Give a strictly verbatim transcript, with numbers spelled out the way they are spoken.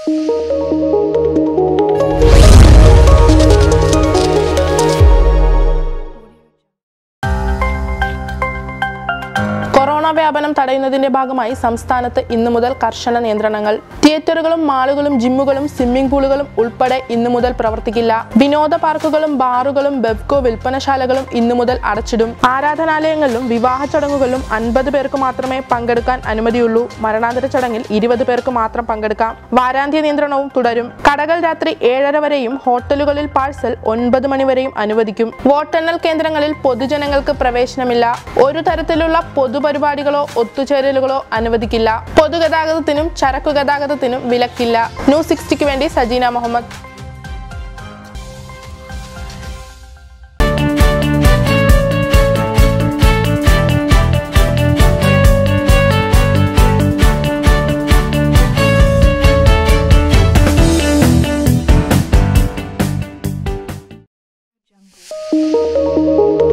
Corona വ്യാപനം തടയുന്നതിന്റെ ഭാഗമായി സംസ്ഥാനത്ത് ഇന്നു മുതൽ കർശന നിയന്ത്രണങ്ങൾ. തിയേറ്ററുകളും മാളുകളും ജിമ്മുകളും സ്വിമ്മിംഗ് പൂളുകളും ഉൾപ്പെടെ ഇന്നു മുതൽ പ്രവർത്തിക്കില്ല. വിനോദ പാർക്കുകളും ബാറുകളും ബെവ്കോ വിൽപ്പനശാലകളും ഇന്നു മുതൽ അടച്ചിടും. ആരാധനാലയങ്ങളിലും വിവാഹ ചടങ്ങുകളിലും അൻപത് പേർക്ക് മാത്രമേ പങ്കെടുക്കാൻ അനുമതിയുള്ളൂ. മരണാന്തര ചടങ്ങിൽ ഇരുപത് പേർക്ക് മാത്രം പങ്കെടുക്കാം. വാരാന്ത്യ നിയന്ത്രണവും തുടരും. കടകൾ രാത്രി ഏഴര വരെയും ഹോട്ടലുകളിൽ പാഴ്സൽ ഒൻപത് മണിവരെയും അനുവദിക്കും. വോട്ടെണ്ണൽ കേന്ദ്രങ്ങളിൽ പൊതുജനങ്ങൾക്ക് പ്രവേശനമില്ല. ഒരു തരത്തിലുള്ള പൊതുപരിപാടികളോ ഒത്തുചേരലുകളോ അനുവദിക്കില്ല. പൊതുഗതാഗതത്തിനും ചരക്കു ഗതാഗതത്തിനും വിലക്കില്ല. ന്യൂസ് സിക്സ്റ്റിക്ക് വേണ്ടി സജീന മുഹമ്മദ്. Jungle.